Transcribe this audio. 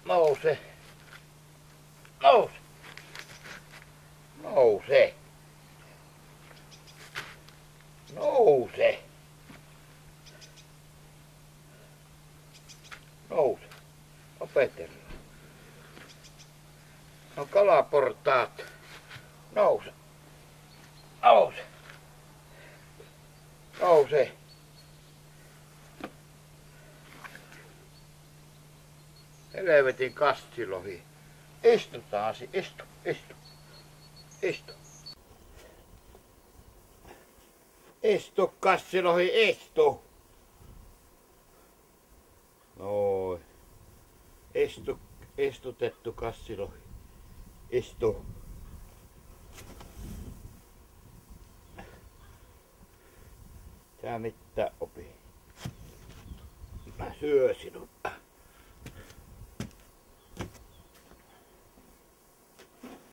Nouse. Nouse. Nouse. Nouse. Nouse. Opetella. No kalaportaat. Nouse. Nouse. Nouse. Helvetin kastilohi. Istu taas. Istu. Istu. Istu. Istu kastilohi. Istu. Noin. Istu. Istutettu kastilohi. Istu. Tää mitään opi. Mä syö sinut.